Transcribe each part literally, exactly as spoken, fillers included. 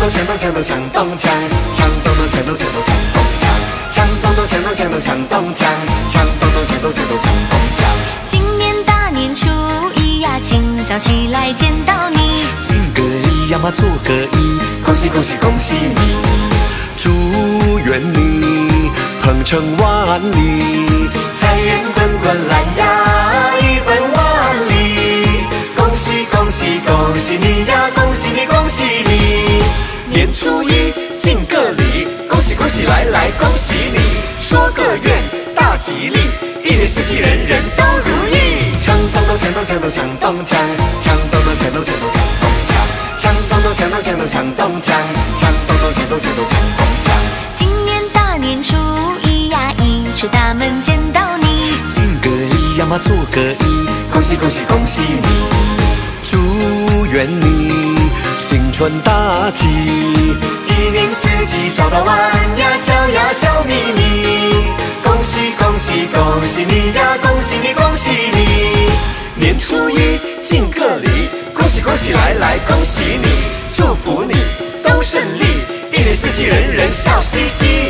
咚锵咚锵咚锵咚锵，锵咚咚锵咚锵咚锵咚锵，锵咚咚锵咚锵咚锵咚锵，锵咚咚锵咚锵咚锵咚锵。 今年大年初一呀，清早起来见到你， 敬个礼呀嘛做个揖，恭喜恭喜恭喜你，祝愿你鹏程万里，财源滚滚来呀一奔万里，恭喜恭喜恭喜你呀，恭喜你恭喜你，年初一敬个礼，恭喜恭喜来来恭喜你，说个愿大吉利，一年四季人人都如意，锵咚咚锵咚锵咚锵咚锵，锵咚咚锵咚锵咚锵咚锵，锵咚咚锵咚锵咚锵咚锵，锵咚咚锵咚锵咚锵咚锵。 今年大年初一呀，一出大门见到你， 敬个礼呀嘛做个揖，恭喜恭喜恭喜你，祝愿你新春大吉，一年四季找到晚呀，笑呀笑眯眯，恭喜恭喜恭喜你呀，恭喜你恭喜你，年初一敬个礼，恭喜恭喜来来恭喜你，祝福你都顺利，一年四季人人笑嘻嘻。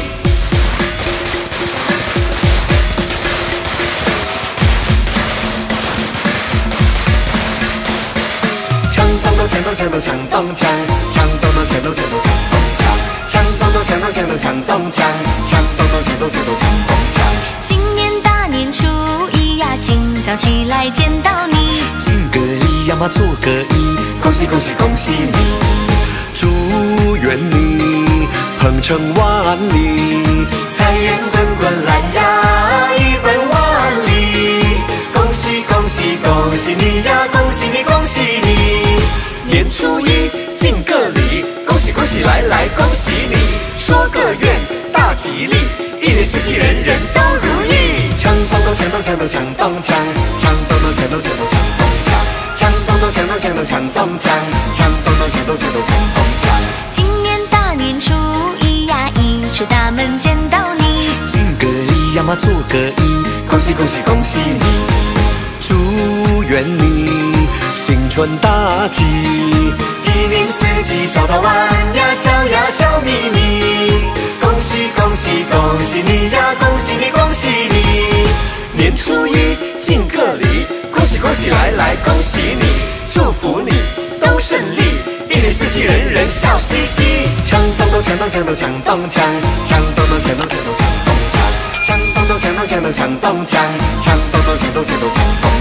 锵咚咚锵咚锵咚锵咚锵，锵咚咚锵咚锵咚锵咚锵，锵咚咚锵咚锵咚锵咚锵，锵咚咚锵咚锵咚锵咚锵。 今年大年初一呀，清早起来见到你， 敬个礼呀嘛做个揖，恭喜恭喜恭喜你，祝愿你鹏程万里，财源滚滚来呀一奔万里，恭喜恭喜恭喜你呀，恭喜你恭喜你，年初一敬个礼，恭喜恭喜来来恭喜你，说个愿大吉利，一年四季人人都如意，锵咚咚锵咚锵咚锵咚锵，锵咚咚锵咚锵咚锵咚锵，锵咚咚锵咚锵咚锵咚锵，锵咚咚锵咚锵咚锵咚锵。 今年大年初一呀，一出大门见到你， 敬个礼呀嘛做个揖，恭喜恭喜恭喜你，祝愿你新春大吉，一年四季找到晚呀，笑呀笑眯眯，恭喜恭喜恭喜你呀，恭喜你恭喜你，年初一敬个礼，恭喜恭喜来来恭喜你，祝福你都顺利，一年四季人人笑嘻嘻，锵咚咚锵咚锵咚锵咚锵，锵咚咚锵咚锵咚锵咚锵，锵咚咚锵咚锵咚锵咚锵，锵咚咚锵咚锵咚锵咚锵。